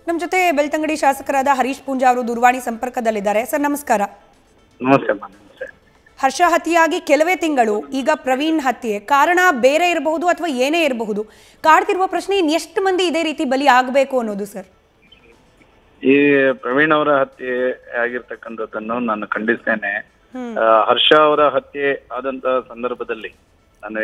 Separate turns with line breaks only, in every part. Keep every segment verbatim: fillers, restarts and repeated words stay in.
ನಮ್ಮ ಜೊತೆ ಬೆಳ್ತಂಗಡಿ ಶಾಸಕರಾದ ಹರೀಶ್ ಪೂಂಜಾ ಅವರು ದೂರವಾಣಿ ಸಂಪರ್ಕದಲ್ಲಿದ್ದಾರೆ. ಸರ್ ನಮಸ್ಕಾರ.
ನಮಸ್ಕಾರ.
ಹರ್ಷ ಹತ್ಯೆಯಾಗಿ ಕೆಲವೇ ತಿಂಗಳು, ಈಗ ಪ್ರವೀಣ್ ಹತ್ಯೆ. ಕಾರಣ ಬೇರೆ ಇರಬಹುದು ಅಥವಾ ಏನೇ ಇರಬಹುದು. ಕಾಡ್ತಿರುವ ಪ್ರಶ್ನೆ ಇನ್ನೆಷ್ಟು ಮಂದಿ ಇದೇ ರೀತಿ ಬಲಿ ಆಗಬೇಕು ಅನ್ನೋದು ಸರ್.
ಈ ಪ್ರವೀಣ್ ಅವರ ಹತ್ಯೆ ಆಗಿರ್ತಕ್ಕಂಥದ್ದನ್ನು ನಾನು ಖಂಡಿಸ್ತೇನೆ. ಹರ್ಷ ಅವರ ಹತ್ಯೆ ಆದಂತ ಸಂದರ್ಭದಲ್ಲಿ ನಾನು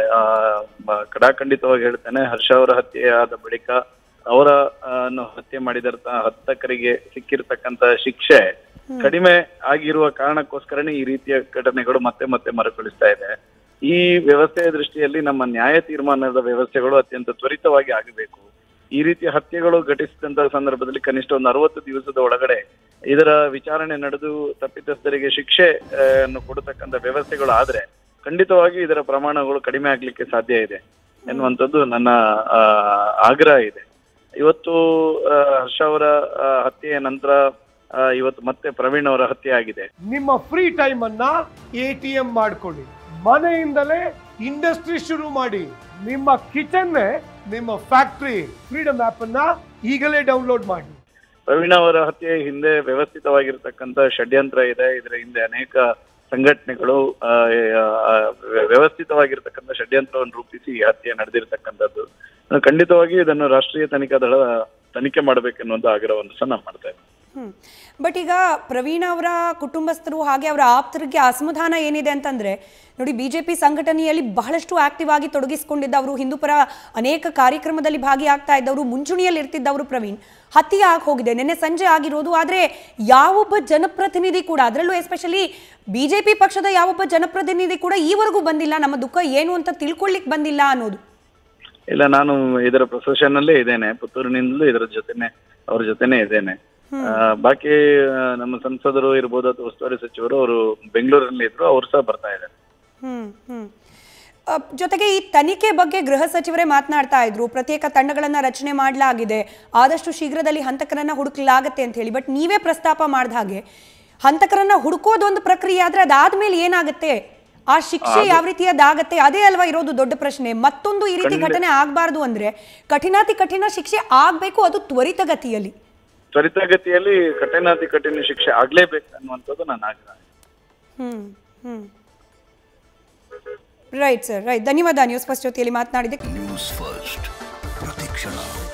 ಕಡಾಖಂಡಿತವಾಗಿ ಹೇಳ್ತೇನೆ, ಹರ್ಷ ಅವರ ಹತ್ಯೆ ಆದ ಬಳಿಕ ಅವರ ಹತ್ಯೆ ಮಾಡಿದಂತ ಹತ್ತಕರಿಗೆ ಸಿಕ್ಕಿರ್ತಕ್ಕಂತ ಶಿಕ್ಷೆ ಕಡಿಮೆ ಆಗಿರುವ ಕಾರಣಕ್ಕೋಸ್ಕರನೇ ಈ ರೀತಿಯ ಘಟನೆಗಳು ಮತ್ತೆ ಮತ್ತೆ ಮರುಕಳಿಸ್ತಾ ಇದೆ. ಈ ವ್ಯವಸ್ಥೆಯ ದೃಷ್ಟಿಯಲ್ಲಿ ನಮ್ಮ ನ್ಯಾಯ ತೀರ್ಮಾನದ ವ್ಯವಸ್ಥೆಗಳು ಅತ್ಯಂತ ತ್ವರಿತವಾಗಿ ಆಗಬೇಕು. ಈ ರೀತಿಯ ಹತ್ಯೆಗಳು ಘಟಿಸಿದಂತ ಸಂದರ್ಭದಲ್ಲಿ ಕನಿಷ್ಠ ಒಂದು ಅರವತ್ತು ದಿವಸದ ಒಳಗಡೆ ಇದರ ವಿಚಾರಣೆ ನಡೆದು ತಪ್ಪಿತಸ್ಥರಿಗೆ ಶಿಕ್ಷೆ ಅನ್ನು ಕೊಡತಕ್ಕಂಥ ವ್ಯವಸ್ಥೆಗಳು ಆದ್ರೆ ಖಂಡಿತವಾಗಿ ಇದರ ಪ್ರಮಾಣಗಳು ಕಡಿಮೆ ಆಗ್ಲಿಕ್ಕೆ ಸಾಧ್ಯ ಇದೆ ಎನ್ನುವಂಥದ್ದು ನನ್ನ ಆಗ್ರಹ ಇದೆ. ಇವತ್ತು ಹರ್ಷ ಅವರ ಹತ್ಯೆಯ ನಂತರ ಇವತ್ತು ಮತ್ತೆ ಪ್ರವೀಣ್ ಅವರ ಹತ್ಯೆ ಆಗಿದೆ.
ನಿಮ್ಮ ಫ್ರೀ ಟೈಮ್ ಅನ್ನ ಎಟಿಎಂ ಮಾಡ್ಕೊಳ್ಳಿ, ಮನೆಯಿಂದಲೇ ಇಂಡಸ್ಟ್ರಿ ಶುರು ಮಾಡಿ, ನಿಮ್ಮ ಕಿಚನ್ ನಿಮ್ಮ ಫ್ಯಾಕ್ಟರಿ. ಫ್ರೀಡಮ್ ಆಪ್ ಅನ್ನ ಈಗಲೇ ಡೌನ್ಲೋಡ್ ಮಾಡಿ.
ಪ್ರವೀಣ್ ಅವರ ಹತ್ಯೆ ಹಿಂದೆ ವ್ಯವಸ್ಥಿತವಾಗಿರ್ತಕ್ಕಂಥ ಷಡ್ಯಂತ್ರ ಇದೆ. ಇದರ ಹಿಂದೆ ಅನೇಕ ಸಂಘಟನೆಗಳು ವ್ಯವಸ್ಥಿತವಾಗಿರ್ತಕ್ಕಂಥ ಷಡ್ಯಂತ್ರವನ್ನು ರೂಪಿಸಿ ಈ ಹತ್ಯೆ ನಡೆದಿರ್ತಕ್ಕಂಥದ್ದು. ಖಂಡಿತವಾಗಿ ಇದನ್ನು ರಾಷ್ಟ್ರೀಯ ತನಿಖಾ ದಳ ತನಿಖೆ ಮಾಡಬೇಕೆನ್ನುವಂತ ಆಗ್ರಹವನ್ನು ಸಹ ನಾವು ಮಾಡ್ತಾ ಇದ್ದೀವಿ.
ಹ್ಮ್ ಬಟ್ ಈಗ ಪ್ರವೀಣ್ ಅವರ ಕುಟುಂಬಸ್ಥರು ಹಾಗೆ ಅವರ ಆಪ್ತರಿಗೆ ಅಸಮಾಧಾನ ಏನಿದೆ ಅಂತಂದ್ರೆ, ನೋಡಿ ಬಿಜೆಪಿ ಸಂಘಟನೆಯಲ್ಲಿ ಬಹಳಷ್ಟು ಆಕ್ಟಿವ್ ಆಗಿ ತೊಡಗಿಸಿಕೊಂಡಿದ್ದವರು, ಹಿಂದೂಪರ ಅನೇಕ ಕಾರ್ಯಕ್ರಮದಲ್ಲಿ ಭಾಗಿಯಾಗ್ತಾ ಇದ್ದವರು, ಮುಂಚೂಣಿಯಲ್ಲಿ ಇರ್ತಿದ್ದವರು ಪ್ರವೀಣ್ ಹತ್ಯೆ ಆಗಿ ಹೋಗಿದೆ. ನಿನ್ನೆ ಸಂಜೆ ಆಗಿರೋದು. ಆದ್ರೆ ಯಾವೊಬ್ಬ ಜನಪ್ರತಿನಿಧಿ ಕೂಡ, ಅದರಲ್ಲೂ ಎಸ್ಪೆಷಲಿ ಬಿಜೆಪಿ ಪಕ್ಷದ ಯಾವೊಬ್ಬ ಜನಪ್ರತಿನಿಧಿ ಕೂಡ ಈವರೆಗೂ ಬಂದಿಲ್ಲ, ನಮ್ಮ ದುಃಖ ಏನು ಅಂತ ತಿಳ್ಕೊಳ್ಳಿಕ್ ಬಂದಿಲ್ಲ ಅನ್ನೋದು.
ಇಲ್ಲ, ನಾನು ಇದರ ಪ್ರೊಸೆಷನ್ ಅಲ್ಲೇ ಇದ್ದೇನೆ, ಪುತ್ತೂರಿನಿಂದಲೂ ಇದರ ಜೊತೆನೆ ಅವ್ರ ಜೊತೆನೆ ಇದ್ದೇನೆ. ಬಾಕಿ ನಮ್ಮ ಸಂಸದರು ಇರ್ಬೋದು ಅಥವಾ ಉಸ್ತುವಾರಿ ಸಚಿವರು ಅವರು ಬೆಂಗಳೂರಲ್ಲಿ ಇದ್ರು, ಅವ್ರು ಸಹ ಬರ್ತಾ ಇದ್ದಾರೆ.
ಹ್ಮ್ ಹ್ಮ್ ಜೊತೆಗೆ ಈ ತನಿಖೆ ಬಗ್ಗೆ ಗೃಹ ಸಚಿವರೇ ಮಾತನಾಡ್ತಾ ಇದ್ರು, ಪ್ರತ್ಯೇಕ ತಂಡಗಳನ್ನ ರಚನೆ ಮಾಡಲಾಗಿದೆ, ಆದಷ್ಟು ಶೀಘ್ರದಲ್ಲಿ ಹಂತಕರನ್ನ ಹುಡುಕಲಾಗತ್ತೆ ಅಂತ ಹೇಳಿ. ಬಟ್ ನೀವೇ ಪ್ರಸ್ತಾಪ ಮಾಡಿದ ಹಾಗೆ ಹಂತಕರನ್ನ ಹುಡುಕೋದೊಂದು ಪ್ರಕ್ರಿಯೆ ಆದ್ರೆ ಅದಾದ್ಮೇಲೆ ಏನಾಗುತ್ತೆ, ಆ ಶಿಕ್ಷೆ ಯಾವ ರೀತಿಯದಾಗತ್ತೆ, ಅದೇ ಅಲ್ವಾ ಇರೋದು ದೊಡ್ಡ ಪ್ರಶ್ನೆ. ಮತ್ತೊಂದು ಈ ರೀತಿ ಘಟನೆ ಆಗ್ಬಾರ್ದು ಅಂದ್ರೆ ಕಠಿಣಾತಿ ಕಠಿಣ ಶಿಕ್ಷೆ ಆಗ್ಬೇಕು, ಅದು ತ್ವರಿತಗತಿಯಲ್ಲಿ
ತ್ವರಿತಗತಿಯಲ್ಲಿ ಕಠಿಣಾತಿ ಕಠಿಣ ಶಿಕ್ಷೆ ಆಗ್ಲೇಬೇಕು ಅನ್ನುವಂಥದ್ದು ನನ್ನ ಆಗ್ರಹ.
Hmm hmm right sir, right. ಧನ್ಯವಾದ ನ್ಯೂಸ್ ಫಸ್ಟ್ ಜೊತೆಯಲ್ಲಿ ಮಾತನಾಡಿದ್ದಕ್ಕೆ.
ನ್ಯೂಸ್ ಫಸ್ಟ್ ಪ್ರತಿಕ್ಷಣ.